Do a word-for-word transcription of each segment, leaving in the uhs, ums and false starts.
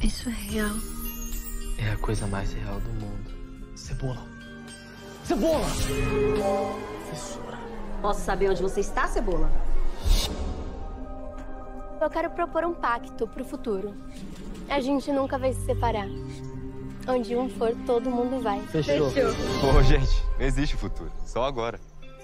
Isso é real. É a coisa mais real do mundo. Cebola. Cebola! Professora. Posso saber onde você está, Cebola? Eu quero propor um pacto pro futuro. A gente nunca vai se separar. Onde um for, todo mundo vai. Fechou. Fechou. Pô, gente, não existe futuro. Só agora.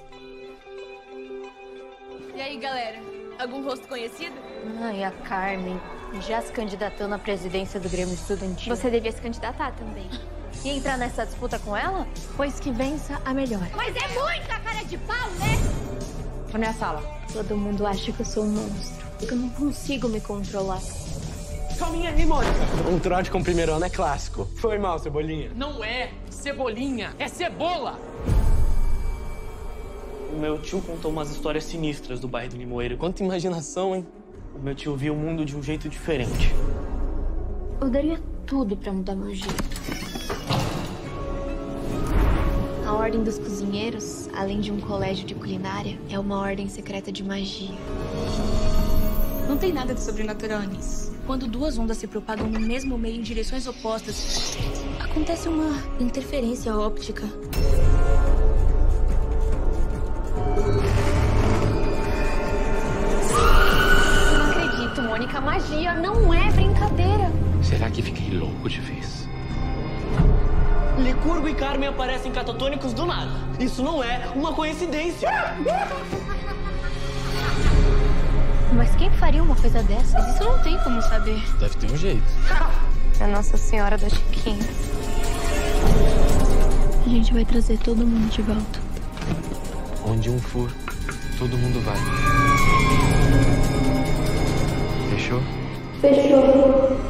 E aí, galera? Algum rosto conhecido? Ai, a Carmen já se candidatando à presidência do Grêmio Estudantil. Você devia se candidatar também. E entrar nessa disputa com ela? Pois que vença a melhor. Mas é muita cara de pau, né? Na minha sala. Todo mundo acha que eu sou um monstro. Eu não consigo me controlar. Calminha aí, Mônica. Um trote com o primeiro ano é clássico. Foi mal, Cebolinha. Não é Cebolinha, é Cebola! O meu tio contou umas histórias sinistras do bairro do Limoeiro. Quanta imaginação, hein? O meu tio viu o mundo de um jeito diferente. Eu daria tudo pra mudar meu jeito. A Ordem dos Cozinheiros, além de um colégio de culinária, é uma ordem secreta de magia. Não tem nada de sobrenatural nisso. Quando duas ondas se propagam no mesmo meio em direções opostas, acontece uma interferência óptica. Não acredito, Mônica. Magia não é brincadeira. Será que fiquei louco de vez? Licurgo e Carmen aparecem catatônicos do nada. Isso não é uma coincidência. Mas quem faria uma coisa dessas? Isso não tem como saber. Deve ter um jeito. É Nossa Senhora das Chiquinhas. A gente vai trazer todo mundo de volta. Onde um for, todo mundo vai. Fechou? Fechou.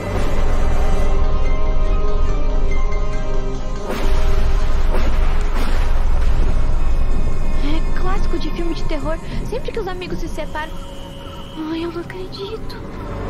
É clássico de filme de terror. Sempre que os amigos se separam... Ai, eu não acredito.